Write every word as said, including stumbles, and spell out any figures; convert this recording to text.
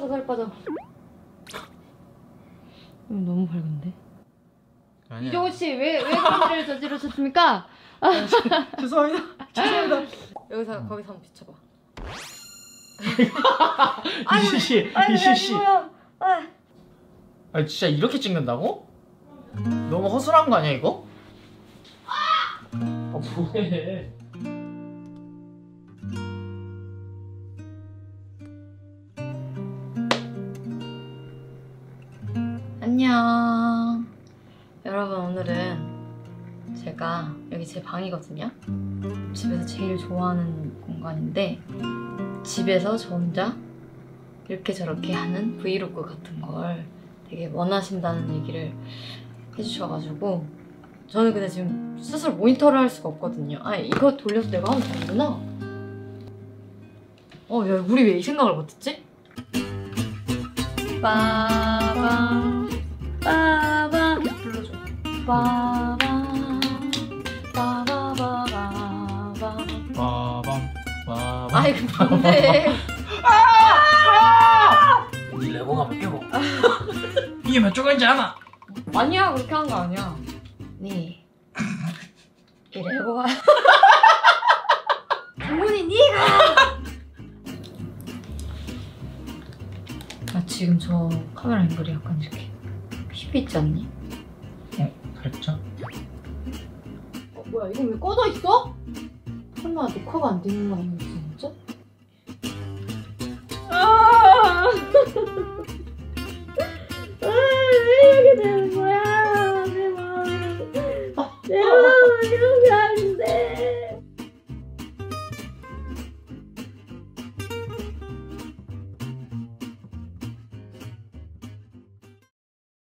빠져 살 빠져. 너무 밝은데? 아니야. 이종호 씨 왜 왜 그런 일을 저지르셨습니까? 죄송합니다. 죄송합니다. 여기서 어. 거기서 한번 비춰봐. 이시 씨, 이시 씨. 아 진짜 이렇게 찍는다고? 너무 허술한 거 아니야 이거? 아 뭐해? 안녕. 여러분 오늘은 제가 여기 제 방이거든요. 집에서 제일 좋아하는 공간인데 집에서 저 혼자 이렇게 저렇게 하는 브이로그 같은 걸 되게 원하신다는 얘기를 해주셔가지고 저는 근데 지금 스스로 모니터를 할 수가 없거든요. 아 이거 돌려서 내가 하면 되는구나. 어, 야 우리 왜 이 생각을 못했지? 빠밤 빠밤 불러줘. 빠밤 빠바바바밤 빠밤 빠밤. 아 이거 뭔데? 네 레고가 몇 개고? 이게 몇 조각인지 아나? 아니야 그렇게 한 거 아니야. 네. 이 레고가 부모니 니가. 아 지금 저 카메라 앵글이 약간 이렇게 힙이 있지 않니? 어 살짝. 어 뭐야 이건 왜 꺼져 있어? 설마 녹화가 안 되는 거 아니야?